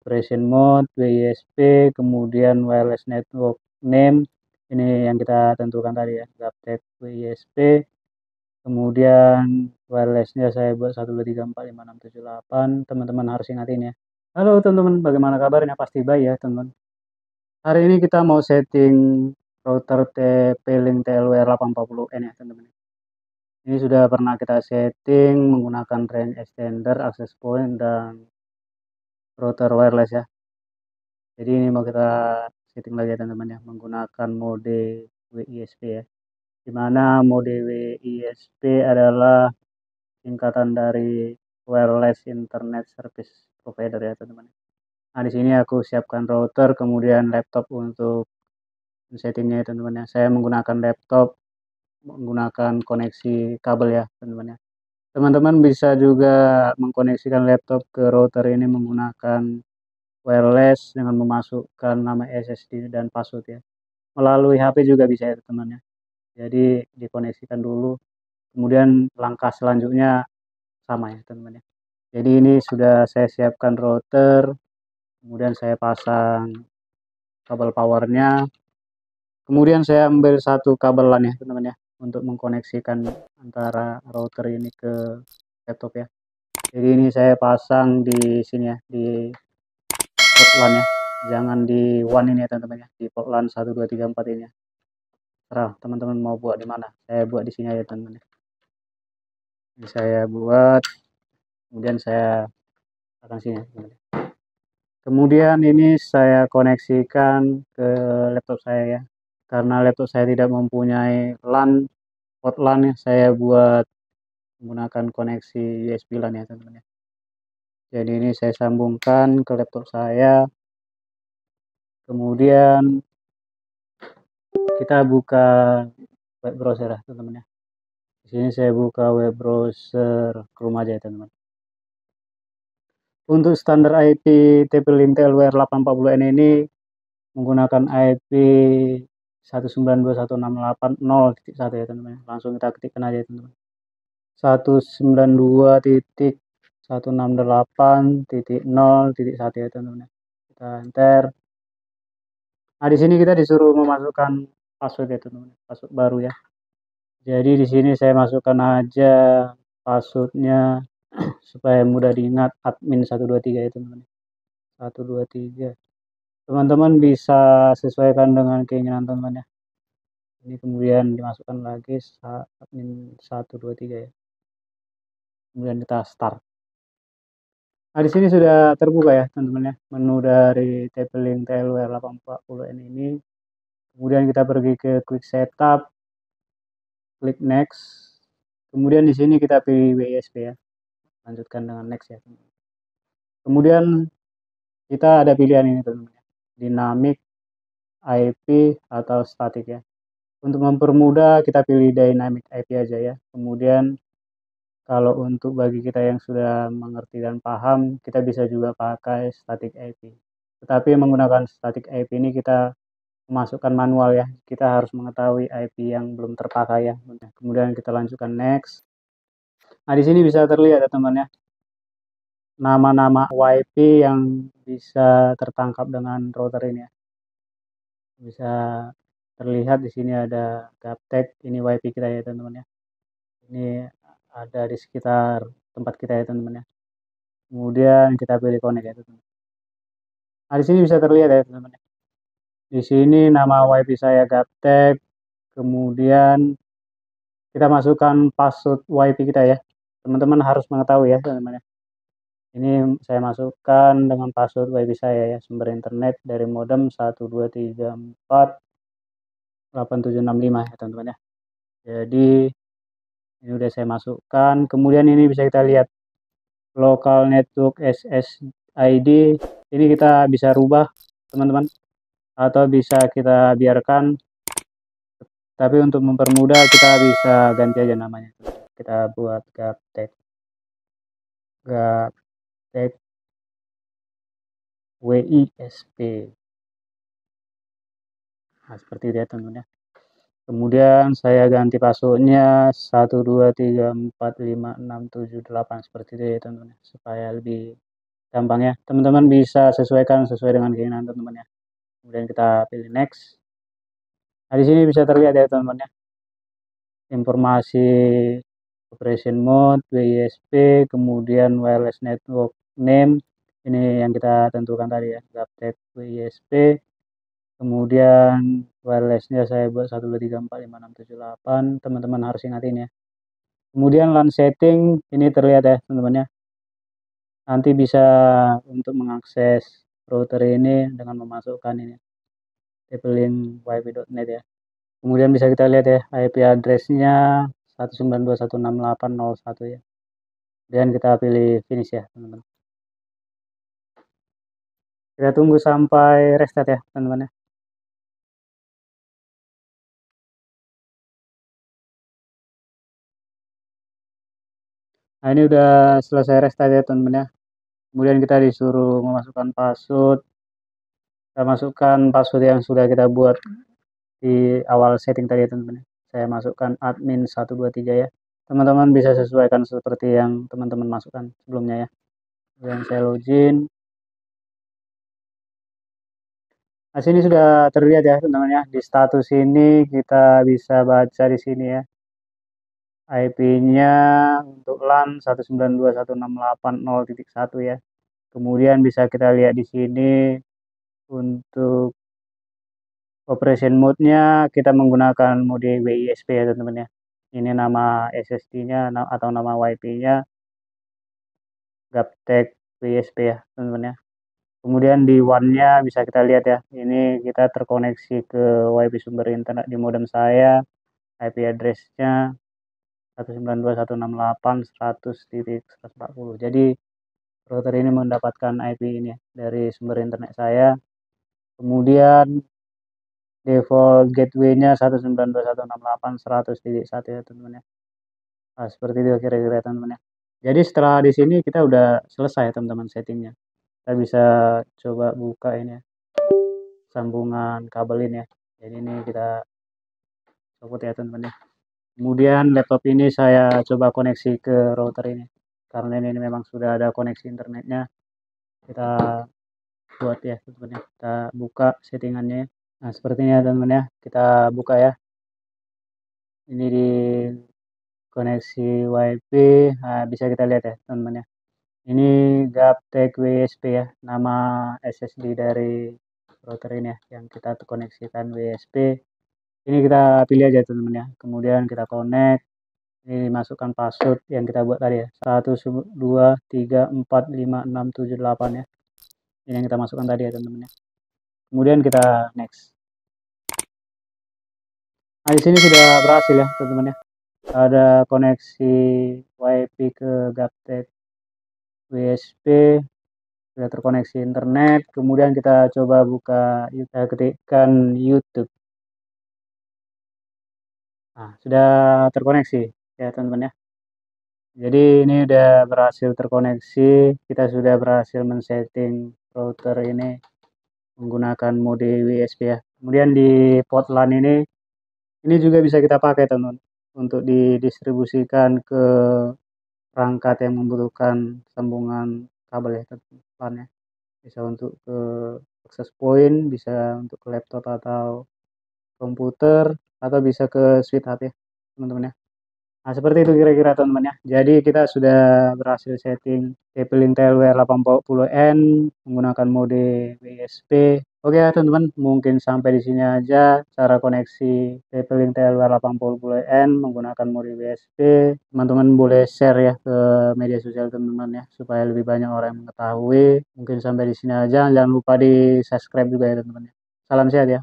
operation mode, WISP, kemudian wireless network name, ini yang kita tentukan tadi ya, GapTech WISP, kemudian wirelessnya saya buat 1234567 teman-teman harus ingatin ya. Halo teman-teman, bagaimana kabarnya? Pasti baik ya teman-teman. Hari ini kita mau setting router TP-Link TLWR 840N ya teman-teman. Ini sudah pernah kita setting menggunakan range extender, access point, dan router wireless ya. Jadi ini mau kita setting lagi ya teman-teman ya, menggunakan mode WISP ya. Dimana mode WISP adalah singkatan dari Wireless Internet Service Provider ya teman-teman. Nah di sini aku siapkan router, kemudian laptop untuk settingnya ya teman-teman ya. Saya menggunakan laptop menggunakan koneksi kabel ya teman-teman ya. Teman-teman bisa juga mengkoneksikan laptop ke router ini menggunakan wireless dengan memasukkan nama SSD dan password ya. Melalui HP juga bisa ya teman-teman ya. Jadi dikoneksikan dulu, kemudian langkah selanjutnya sama ya teman-teman ya. Jadi ini sudah saya siapkan router, kemudian saya pasang kabel powernya, kemudian saya ambil satu kabel LAN ya teman-teman ya, untuk mengkoneksikan antara router ini ke laptop ya. Jadi ini saya pasang di sini ya, di port LAN ya, jangan di WAN ini ya teman-teman ya, di port LAN 1234 ini ya. Terserah teman-teman mau buat di mana, saya buat di sini aja teman-teman ya. Ini saya buat, kemudian saya pasang sini ya teman-teman. Kemudian ini saya koneksikan ke laptop saya ya, karena laptop saya tidak mempunyai LAN, port LAN ya, saya buat menggunakan koneksi USB LAN ya teman-teman ya. Jadi ini saya sambungkan ke laptop saya, kemudian kita buka web browser ya teman-teman ya. Di sini saya buka web browser Chrome aja ya teman-teman. Untuk standar IP TP-Link TLWR 840N ini menggunakan IP 192.168.0.1 ya teman-teman. Langsung kita ketikkan aja teman-teman. 192.168.0.1 ya teman-teman. Kita enter. Nah, di sini kita disuruh memasukkan password ya teman-teman, password baru ya. Jadi di sini saya masukkan aja passwordnya supaya mudah diingat, admin 123 ya teman-teman. 123. Teman-teman bisa sesuaikan dengan keinginan teman ya. Ini kemudian dimasukkan lagi admin 123 ya. Kemudian kita start. Nah, di sini sudah terbuka ya teman-teman ya, menu dari TP-Link TLWR 840N ini. Kemudian kita pergi ke quick setup, klik next. Kemudian di sini kita pilih WISP ya. Lanjutkan dengan next ya teman-teman. Kemudian kita ada pilihan ini teman-teman ya, dynamic, IP, atau static ya. Untuk mempermudah kita pilih dynamic IP aja ya. Kemudian kalau untuk bagi kita yang sudah mengerti dan paham, kita bisa juga pakai static IP. Tetapi menggunakan static IP ini kita memasukkan manual ya. Kita harus mengetahui IP yang belum terpakai ya. Kemudian kita lanjutkan next. Nah, di sini bisa terlihat ya teman ya, nama-nama WiFi yang bisa tertangkap dengan router ini ya. Bisa terlihat di sini ada GapTech, ini WiFi kita ya teman-teman ya. Ini ada di sekitar tempat kita ya teman-teman ya. Kemudian kita pilih connect ya teman-teman. Nah, di sini bisa terlihat ya teman-teman ya. Di sini nama WiFi saya GapTech, kemudian kita masukkan password WiFi kita ya. Teman-teman harus mengetahui ya teman-teman ya. Ini saya masukkan dengan password WiFi saya ya, sumber internet dari modem 123487765 ya teman-teman ya. Jadi ini udah saya masukkan. Kemudian ini bisa kita lihat local network SSID. Ini kita bisa rubah teman-teman, atau bisa kita biarkan. Tapi untuk mempermudah kita bisa ganti aja namanya. Kita buat GapTech WISP. Nah, seperti itu ya teman-teman ya. Kemudian saya ganti passwordnya 123456778 seperti itu ya teman-teman, supaya lebih gampang ya. Teman-teman bisa sesuaikan sesuai dengan keinginan teman-teman ya. Kemudian kita pilih next. Nah, di sini bisa terlihat ya teman-teman ya, informasi operation mode, WISP, kemudian wireless network name, ini yang kita tentukan tadi ya, Gaptek WISP, kemudian wirelessnya saya buat 1234567 teman-teman harus ingatin ya. Kemudian LAN setting, ini terlihat ya teman-teman ya, nanti bisa untuk mengakses router ini dengan memasukkan ini TP-Link wifi.net ya. Kemudian bisa kita lihat ya, IP address-nya 192.168.0.1 ya. Dan kita pilih finish ya teman-teman. Kita tunggu sampai restart ya teman-teman ya. Nah, ini udah selesai restart ya teman-teman ya. Kemudian kita disuruh memasukkan password. Kita masukkan password yang sudah kita buat di awal setting tadi ya teman-teman ya. Saya masukkan admin 123 ya. Teman-teman bisa sesuaikan seperti yang teman-teman masukkan sebelumnya ya. Kemudian saya login. Nah, sini sudah terlihat ya teman-teman ya. Di status ini kita bisa baca di sini ya. IP-nya untuk LAN 192.168.0.1 ya. Kemudian bisa kita lihat di sini untuk operation mode-nya kita menggunakan mode WISP ya teman-teman ya. Ini nama SSD-nya atau nama WiFi-nya Gaptek WISP ya teman-teman ya. Kemudian di WAN-nya bisa kita lihat ya. Ini kita terkoneksi ke WiFi sumber internet di modem saya. IP address-nya 192.168.100.140. Jadi router ini mendapatkan IP ini ya, dari sumber internet saya. Kemudian default gateway-nya 192.168.100.1 ya teman-teman ya. Nah, seperti itu kira-kira teman-teman ya. Jadi setelah di sini kita udah selesai teman-teman settingnya. Kita bisa coba buka ini ya, sambungan kabel ini ya. Jadi ini kita copot ya teman-teman ya. Kemudian laptop ini saya coba koneksi ke router ini. Karena ini memang sudah ada koneksi internetnya. Kita buat ya teman-teman ya. Kita buka settingannya. Nah, seperti ini ya teman-teman ya. Kita buka ya. Ini di koneksi WiFi. Nah, bisa kita lihat ya teman-teman ya. Ini Gaptek WSP ya. Nama SSD dari router ini ya yang kita koneksikan WSP. Ini kita pilih aja teman-teman ya. Kemudian kita connect. Ini masukkan password yang kita buat tadi ya. 1234567 ya. Ini yang kita masukkan tadi ya teman-teman ya. Kemudian kita next. Nah, di sini sudah berhasil ya teman-teman ya. Ada koneksi WiFi ke Gaptek WSP, sudah terkoneksi internet. Kemudian kita coba buka, kita ketikkan YouTube. Nah, sudah terkoneksi ya teman-teman ya. Jadi ini udah berhasil terkoneksi. Kita sudah berhasil men-setting router ini menggunakan mode WSP ya. Kemudian di port LAN ini juga bisa kita pakai teman-teman untuk didistribusikan ke perangkat yang membutuhkan sambungan kabel ya LAN ya. Bisa untuk ke access point, bisa untuk ke laptop atau komputer, atau bisa ke switch ya teman-teman ya. Nah, seperti itu kira-kira teman-teman ya. Jadi kita sudah berhasil setting TP-Link TLWR 80N menggunakan mode WSP. Oke ya teman-teman, mungkin sampai di sini aja cara koneksi TP-Link TLWR 80N menggunakan mode WSP. Teman-teman boleh share ya ke media sosial teman-teman ya supaya lebih banyak orang yang mengetahui. Mungkin sampai di sini aja. Jangan lupa di subscribe juga ya teman-teman ya. Salam sehat ya.